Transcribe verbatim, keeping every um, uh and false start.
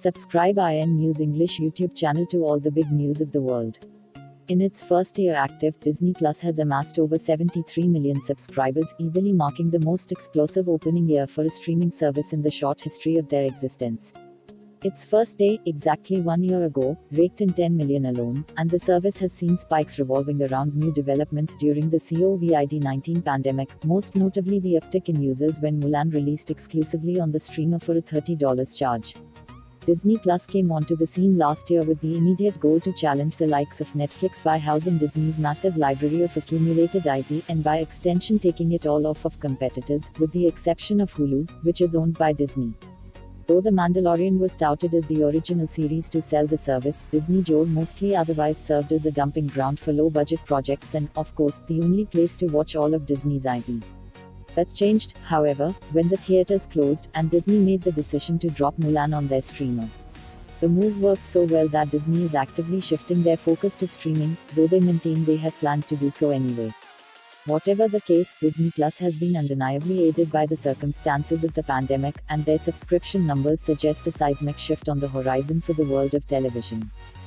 Subscribe I N News English YouTube channel to all the big news of the world. In its first year active, Disney Plus has amassed over seventy-three million subscribers, easily marking the most explosive opening year for a streaming service in the short history of their existence. Its first day, exactly one year ago, raked in ten million alone, and the service has seen spikes revolving around new developments during the COVID nineteen pandemic, most notably the uptick in users when Mulan released exclusively on the streamer for a thirty dollars charge. Disney Plus came onto the scene last year with the immediate goal to challenge the likes of Netflix by housing Disney's massive library of accumulated I P and by extension taking it all off of competitors, with the exception of Hulu, which is owned by Disney. Though The Mandalorian was touted as the original series to sell the service, Disney Joe mostly otherwise served as a dumping ground for low-budget projects and, of course, the only place to watch all of Disney's I P. That changed, however, when the theaters closed, and Disney made the decision to drop Mulan on their streamer. The move worked so well that Disney is actively shifting their focus to streaming, though they maintain they had planned to do so anyway. Whatever the case, Disney Plus has been undeniably aided by the circumstances of the pandemic, and their subscription numbers suggest a seismic shift on the horizon for the world of television.